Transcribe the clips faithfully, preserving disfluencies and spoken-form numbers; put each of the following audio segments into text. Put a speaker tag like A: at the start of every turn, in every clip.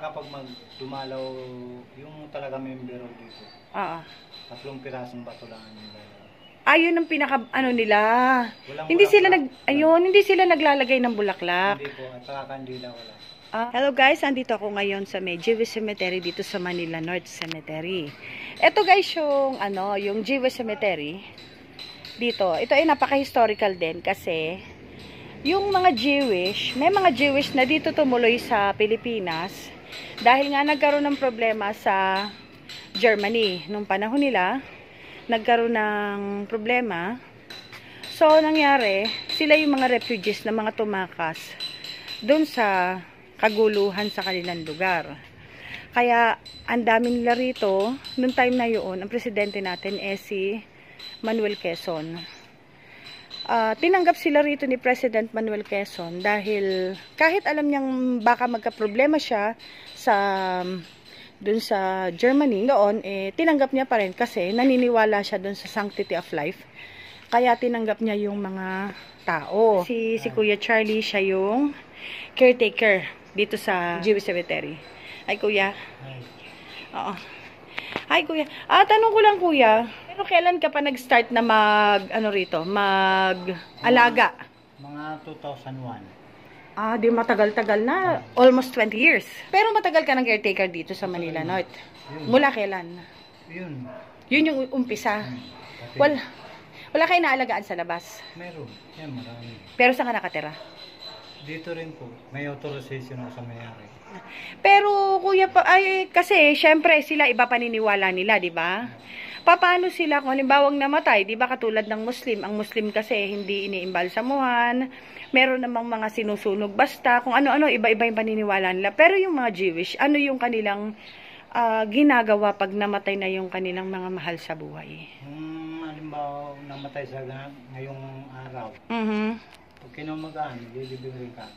A: kapag mag-dumalaw, yung talaga membro dito.
B: Oo.
A: Tatlong pirasong bato lang nila.
B: Ayun ang pinaka ano nila.
A: Walang
B: hindi
A: bulaklak.
B: sila nag ayun, hindi sila naglalagay ng bulaklak.
A: Hindi po, at saka kandila wala.
B: Ah, hello guys, andito ako ngayon sa may Jewish Cemetery dito sa Manila North Cemetery. Ito guys yung ano, yung Jewish Cemetery dito. Ito ay napaka-historical din kasi yung mga Jewish, may mga Jewish na dito tumuloy sa Pilipinas dahil nga nagkaroon ng problema sa Germany nung panahon nila. Nagkaroon ng problema. So, nangyari, sila yung mga refugees na mga tumakas doon sa kaguluhan sa kanilang lugar. Kaya, ang dami nila rito, noong time na yun, ang presidente natin eh si Manuel Quezon. Uh, tinanggap sila rito ni President Manuel Quezon dahil kahit alam niyang baka magka-problema siya sa dun sa Germany, noon, eh, tinanggap niya pa rin kasi naniniwala siya dun sa sanctity of life. Kaya tinanggap niya yung mga tao. Si, si Kuya Charlie, siya yung caretaker dito sa Jewish Cemetery. Ay, Kuya. Oo. Hi, Kuya. Ah, tanong ko lang, Kuya. Pero kailan ka pa nag-start na mag, ano rito, mag-alaga?
A: Mga two thousand one.
B: Ah, di matagal-tagal na. Almost twenty years. Pero matagal ka ng caretaker dito sa Manila North. Mula kailan?
A: Yun.
B: Yun yung umpisa. Wala, wala kayo naalagaan sa labas?
A: Meron. Yan, marami.
B: Pero saan ka nakatira?
A: Dito rin po. May authorization ako sa mayari.
B: Pero, Kuya, pa, ay, kasi, syempre, sila iba paniniwala nila, di ba? Paano sila kung halimbawang namatay, di ba katulad ng Muslim? Ang Muslim kasi hindi iniimbalsamuhan. Meron namang mga sinusunog basta, kung ano-ano, iba-iba yung paniniwala nila. Pero yung mga Jewish, ano yung kanilang uh, ginagawa pag namatay na yung kanilang mga mahal sa buhay?
A: Kung halimbawa namatay sa ngayong araw,
B: mm-hmm.
A: pag kinamagaan, lilibing rin ka.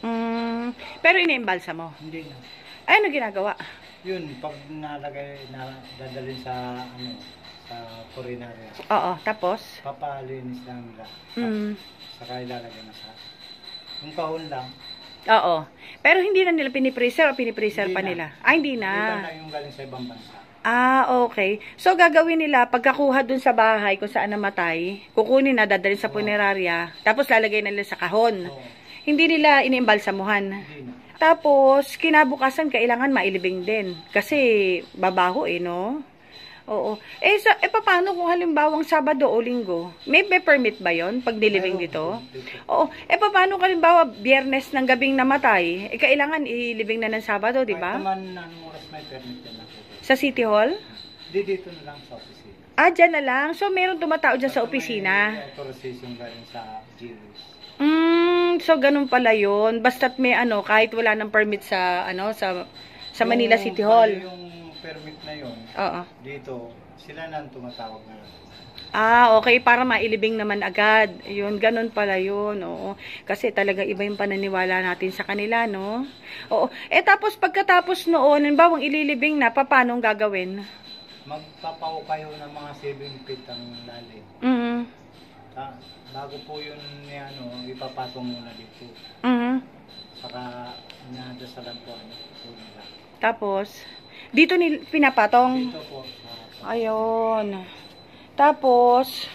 B: Mm, pero iniimbalsa mo?
A: Hindi na.
B: Ay, ano ginagawa?
A: Yun, pag nalagay, na, dadalhin sa, ano, sa kurinarya.
B: Oo, tapos?
A: Papalinis lang nila.
B: Mm.
A: Saka ilalagay na sa, yung kahon lang.
B: Oo. Pero hindi na nila pinipreser o pinipreser pa
A: na.
B: nila? Ah, hindi na.
A: Hindi na yung galing sa ibang bansa.
B: Ah, okay. So, gagawin nila, pagkakuha dun sa bahay kung saan namatay, kukunin na, dadalhin sa oh. punerarya, tapos lalagay na nila sa kahon. Oh. Hindi nila iniimbalsamuhan. Hindi na. Tapos, kinabukasan, kailangan mailibing din. Kasi, babaho eh, no? Oo. Eh, sa, eh paano kung halimbawang Sabado o Linggo? May, may permit ba yon pag dilibing dito? Oo. Eh, paano kung halimbawa Biyernes ng gabing namatay? Eh, kailangan ilibing na ng Sabado, di ba?
A: Kahit naman, anong oras may permit yan ako.
B: Sa City Hall?
A: Di, dito na lang sa opisina.
B: Ah, dyan na lang? So, meron tumatao dyan sa opisina?
A: May authorization galing sa Jewish.
B: Mm, so ganun pala yun. Basta't may ano, kahit wala ng permit sa ano sa sa Manila yung, City Hall.
A: Yung permit na yun.
B: Oo.
A: Dito, sila na ang tumatawag na.
B: Ah, okay, para mailibing naman agad. Yun, ganun pala yun. Oo. Kasi talaga iba yung pananiwala natin sa kanila, no? Oo. Eh tapos pagkatapos noon, bawang ililibing na, paano gagawin?
A: Magpapaw kayo ng mga seven feet ang lalim.
B: Mhm.
A: Ta bago po yun ni ano, ipapatong muna dito.
B: Mhm.
A: Saka inadasalan po ano po nila.
B: Tapos dito ni pinapatong.
A: Dito po. Uh,
B: Ayun. Tapos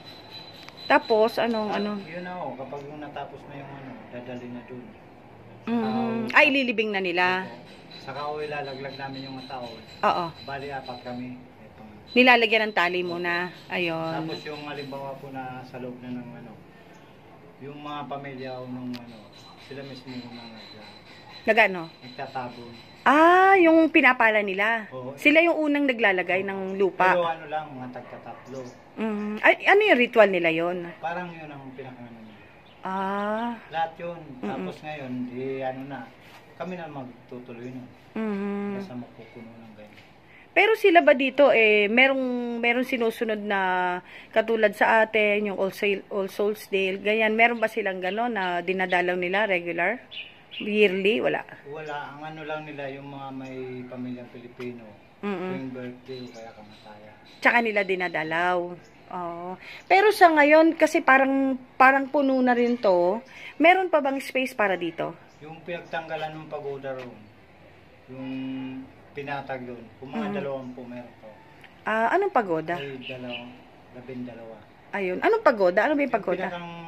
B: tapos anong
A: uh,
B: ano?
A: Yun na oh, kapag yung natapos na yung ano, dadali na doon.
B: Mhm. Ay ililibing na nila.
A: Dito. Saka o ilalaglag namin yung tao.
B: Oo.
A: Bali apat kami.
B: Nilalagyan ng tali muna. Ayun.
A: Tapos yung halimbawa po na sa loob na ng ano, yung mga pamilya o nung ano, sila mismo yung mga
B: nagano?
A: Nagtatabon.
B: Ah, yung pinapala nila.
A: Oo.
B: Sila yung unang naglalagay ng lupa.
A: Pero ano lang, mga tagtatatlo.
B: Mm. Ay, ano yung ritual nila yon?
A: Parang yun ang pinakano nila.
B: Ah.
A: Lahat yun. Tapos mm-mm. ngayon, di ano na, kami na magtutuloy na.
B: Mm-hmm.
A: Basta mapupuno ng ganyan.
B: Pero sila ba dito eh merong merong sinusunod na katulad sa atin yung All, Sail, All Souls Day, ganyan, meron ba silang gano'n na dinadalaw nila regular? Yearly? Wala.
A: Wala, ang ano lang nila yung mga may pamilyang Pilipino.
B: Mm-mm.
A: Yung birthday o kaya kamatayan.
B: Tsaka nila dinadalaw. Oh. Pero sa ngayon kasi parang parang puno na rin to. Meron pa bang space para dito?
A: Yung pinagtanggalan ng pagoda roon. yung pinatag doon. Kung mga
B: Mm.
A: dalawampu meron to.
B: Ah, anong pagoda?
A: Ay, dalawang, labing dalawa.
B: Ayun. Anong pagoda? Ano ba yung pagoda?
A: Yung pinakang,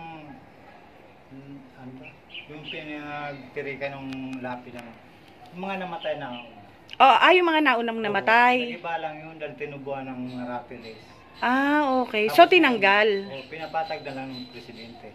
A: mm, ano ba? Yung pinagtirika ng lapi ng, yung mga namatay na,
B: Oh, ah, yung mga naunang namatay.
A: nag-iba lang yun dahil tinubuan ng rapilis.
B: Ah, okay. So, tinanggal.
A: O, pinapatag na lang ng presidente.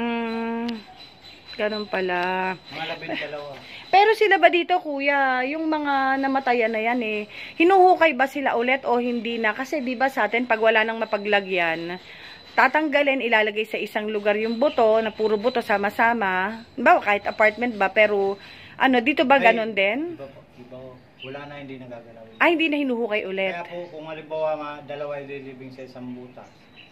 B: Mm, ganun pala.
A: Mga labing dalawa.
B: Pero sila ba dito, kuya, yung mga namatayan na yan eh, hinuhukay ba sila ulit o hindi na? Kasi di ba sa atin, pag wala nang mapaglagyan, tatanggalin, ilalagay sa isang lugar yung buto, na puro buto sama-sama. Ba, kahit apartment ba, pero ano, dito ba
A: Ay,
B: ganun din?
A: Iba po, iba po. Wala na, hindi nagagalaw.
B: Ay, hindi na hinuhukay ulit.
A: Kaya po, kung halimbawa mga dalawa ay lilibing sa isang butas,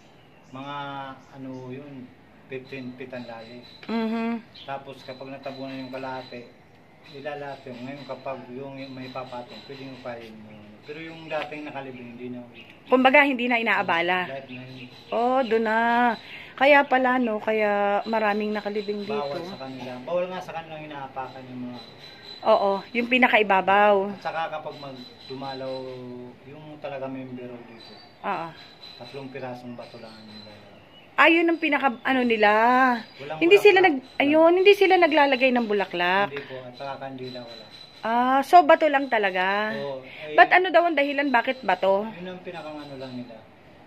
A: mga ano yun, fifteen feet ang lalim.
B: Mhm.
A: Tapos kapag natabunan yung kalahati, ilalate yung ngayon kapag yung may papatong, pwede yung pahin mo. Pero yung dating nakalibing, hindi na.
B: Kumbaga, hindi na inaabala.
A: Lahat na yun.
B: Oh, doon na. Kaya pala, no, kaya maraming nakalibing dito.
A: Bawal sa kanila. Bawal nga sa kanilang inaapakan yung mga.
B: Oo, yung pinakaibabaw.
A: At saka kapag magdumalaw, yung talaga membro dito,
B: Oo.
A: tatlong pirasong bato lang ang nilalagay.
B: Ayun ang pinaka ano nila.
A: Walang
B: Hindi sila
A: bulaklak.
B: nag ayun, hindi sila naglalagay ng bulaklak.
A: Hindi po, at saka kandila wala.
B: Ah, so bato lang talaga.
A: So, ay,
B: Ba't ano daw ang dahilan bakit bato?
A: yun ang pinakang ano lang nila.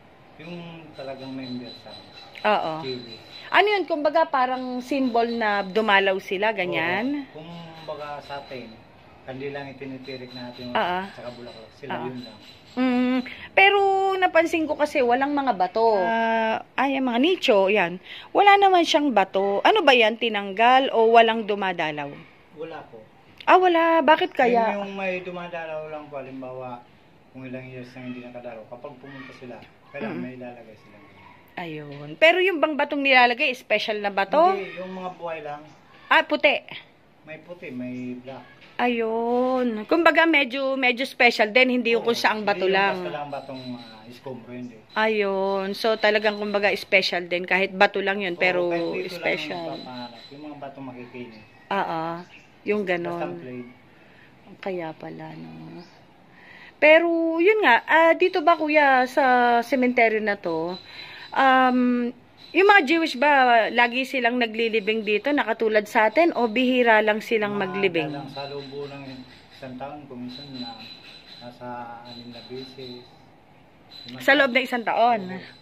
A: Yung talagang member sa
B: Oo.
A: T V.
B: Ano yun, kumbaga parang symbol na dumalaw sila, ganyan?
A: Oo. Kung baga sa atin, kandilang itinitirik natin
B: Oo.
A: sa kabulaklak. Sila
B: Oo.
A: yun lang.
B: Mm, pero napansin ko kasi walang mga bato. Ah, ay, ang mga nicho, yan. Wala naman siyang bato. Ano ba yan, tinanggal o walang dumadalaw?
A: Wala po.
B: Ah, wala. Bakit kaya?
A: Yung, yung may dumadalaw lang po, halimbawa, kung ilang years na hindi nakadalaw, kapag pumunta sila, kailangan
B: Mm.
A: may ilalagay sila.
B: Ayun. Pero yung bang batong nilalagay, special na bato?
A: Hindi, yung mga buhay lang,
B: Ah, puti.
A: may puti, may black.
B: Ayun. Kumbaga medyo medyo special din, hindi yung kung saang bato
A: Hindi yung
B: lang.
A: basta lang batong uh, iskombro, hindi.
B: Ayun. So talagang kumbaga special din kahit bato lang yun, pero
A: Oo, kahit dito
B: special.
A: lang yung mapapanap, yung mga batong makikinis.
B: Oo. Yung
A: Basta
B: ganon.
A: plain.
B: Kaya pala, no. Pero, yun nga, ah, dito ba kuya, sa cemetery na to, um, yung mga Jewish ba, lagi silang naglilibing dito, nakatulad sa atin, o bihira lang silang
A: Mga
B: maglibing?
A: dalang sa lubo ng isang taon, kung minsan na nasa anim na beses.
B: Sa loob ng isang taon?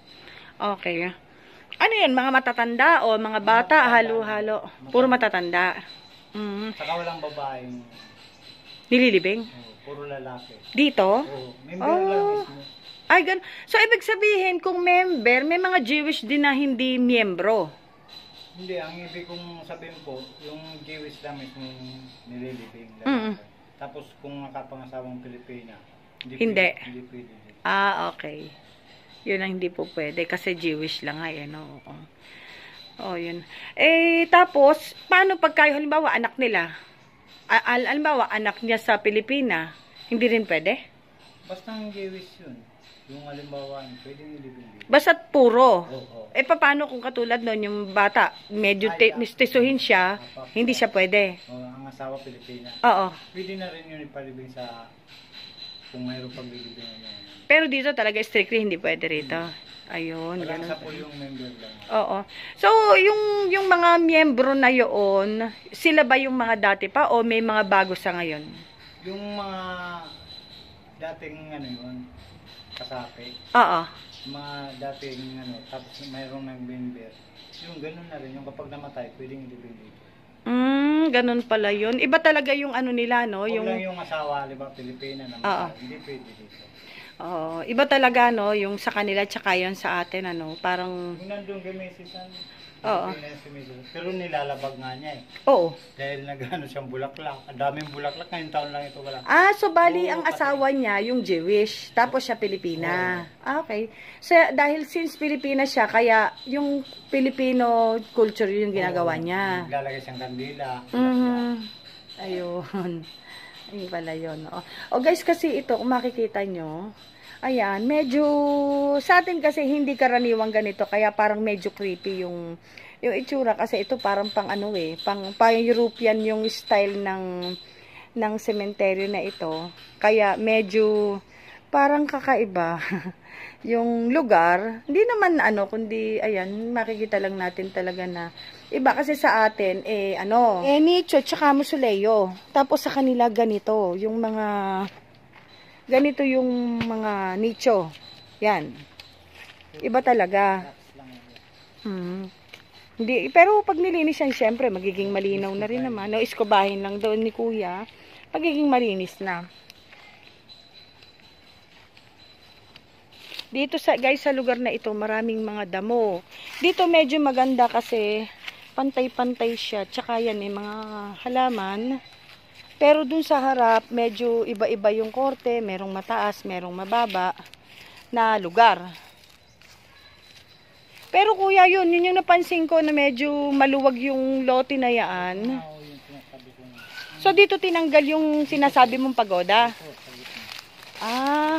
B: Okay. Ano yun, mga matatanda o mga bata, halo-halo? Puro matatanda. Mm.
A: Saka walang babaeng,
B: Nililibing?
A: oh, puro lalaki.
B: Dito?
A: Oh, member lang
B: Oh.
A: mismo.
B: Ay, gan. So, ibig sabihin, kung member, may mga Jewish din na hindi miyembro.
A: Hindi, ang ibig kong sabihin po, yung Jewish lang mismo nililibing.
B: Mm.
A: Tapos kung nakapangasawang Pilipina, hindi.
B: Hindi.
A: Pwede, hindi pwede.
B: Ah, okay. Yun ang hindi po pwede kasi Jewish lang nga yan. Oo. Oh, yun. Eh, tapos, paano pagka, halimbawa, anak nila? A- al halimbawa, anak niya sa Pilipina, hindi rin pwede?
A: Basta ang Jewish yun. Yung halimbawa, pwede nilibing dito.
B: Basta't puro.
A: Oo.
B: Eh, paano kung katulad nun, yung bata, medyo
A: Ay,
B: te- mistisuhin siya, hindi siya pwede?
A: O, ang asawa Pilipina.
B: Oo.
A: Pwede na rin yun ipalibing sa kung mayroong paglilibing na.
B: Pero dito talaga strictly hindi pwede rito. Ayun,
A: Walang
B: ganun.
A: sa po yung member lang.
B: Oo. So, yung yung mga miyembro na yoon, sila ba yung mga dati pa o may mga bago sa ngayon?
A: Yung mga dating ano yun, kasapi,
B: Oo.
A: mga dating ano, tapos mayroong nag-member, yung ganun na rin, yung kapag namatay, pwedeng ilibing dito.
B: Mm, ganun pala yun. Iba talaga yung ano nila, no?
A: Huwag
B: Yung,
A: lang yung asawa, di ba, Pilipina na
B: Oo.
A: hindi pwede dito.
B: oo. Iba talaga, no? Yung sa kanila, tsaka yun sa atin, ano? Parang,
A: Yung nandun kay Missus
B: Oo.
A: Pilipina si Missus pero nilalabag nga niya eh.
B: oo.
A: Dahil nagano siyang bulaklak. Ang daming bulaklak, ngayong taon lang ito wala.
B: Ah, so bali
A: Oo,
B: ang
A: pati.
B: asawa niya yung Jewish, tapos siya Pilipina. Ah, okay. So dahil since Pilipina siya, kaya yung Filipino culture yung ginagawa
A: Oo,
B: niya.
A: Naglalagay siyang kandila.
B: Mhm. Ayun. Ayun pala yun. O, o guys, kasi ito, kung makikita nyo, ayan, medyo, sa atin kasi hindi karaniwang ganito, kaya parang medyo creepy yung, yung itsura, kasi ito parang pang ano eh, pang, pang European yung style ng, ng sementeryo na ito. Kaya medyo parang kakaiba yung lugar. Hindi naman ano, kundi ayan, makikita lang natin talaga na iba kasi sa atin, eh ano, eh nicho tsaka musuleyo. Tapos sa kanila ganito, yung mga, ganito yung mga nicho. Yan. Iba talaga. Hmm. Hindi, pero pag nilinis yan, syempre, magiging malinaw na rin naman. No, iskobahin lang doon ni kuya, magiging malinis na. Dito sa, guys, sa lugar na ito, maraming mga damo. Dito medyo maganda kasi pantay-pantay siya. Tsaka yan, may mga halaman. Pero dun sa harap, medyo iba-iba yung korte. Merong mataas, merong mababa na lugar. Pero kuya, yun, yun yung napansin ko na medyo maluwag yung lote na yan. So, dito tinanggal yung sinasabi mong pagoda. Ah.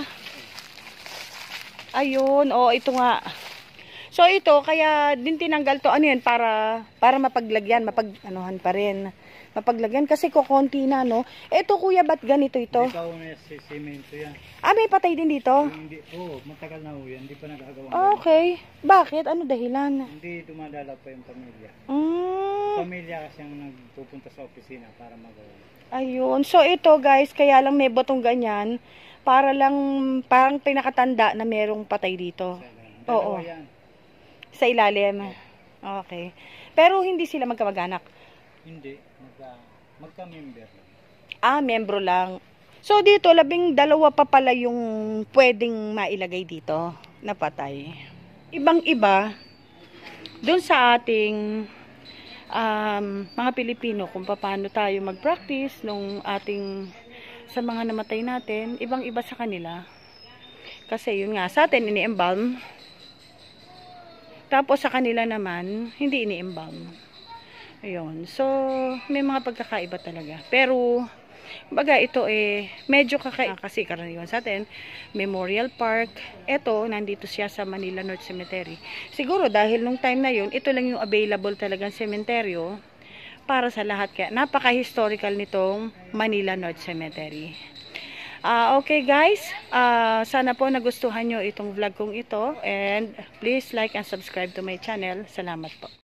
B: Ayun, oh, ito nga. So, ito, kaya din tinanggal to. Ano yun? Para, para mapaglagyan, mapag-anuhan pa rin. Mapaglagyan kasi kukunti na, no? Ito, kuya, ba't ganito ito?
A: Hindi pa una si semento yan.
B: Ah, may patay din dito?
A: Hindi, oo, oh, matagal na ho yan. Hindi pa nagagawa.
B: Okay. Bakit? Ano dahilan?
A: Hindi dumadala pa yung pamilya.
B: Mm.
A: Pamilya kasi ang nagpupunta sa opisina para magawa.
B: Ayun. So, ito, guys, kaya lang may botong ganyan. Para lang, parang pinakatanda na merong patay dito. Oo.
A: Yan.
B: Sa ilalim. Okay. Pero hindi sila magkamag-anak.
A: Hindi. Magka, magka-member lang.
B: Ah, membro lang. So, dito, labing dalawa pa pala yung pwedeng mailagay dito na patay. Ibang-iba, dun sa ating um, mga Pilipino, kung paano tayo mag-practice nung ating sa mga namatay natin, ibang-iba sa kanila. Kasi yun nga, sa atin ini-embalm. Tapos sa kanila naman, hindi ini-embalm. Ayun. So, may mga pagkakaiba talaga. Pero, baga ito eh, medyo kakaiba kasi karaniwan sa atin. Memorial Park. Ito, nandito siya sa Manila North Cemetery. Siguro dahil nung time na yun, ito lang yung available talagang sementeryo para sa lahat. Kaya napaka-historical nitong Manila North Cemetery. Uh, okay guys, uh, sana po nagustuhan nyo itong vlog kong ito. And please like and subscribe to my channel. Salamat po.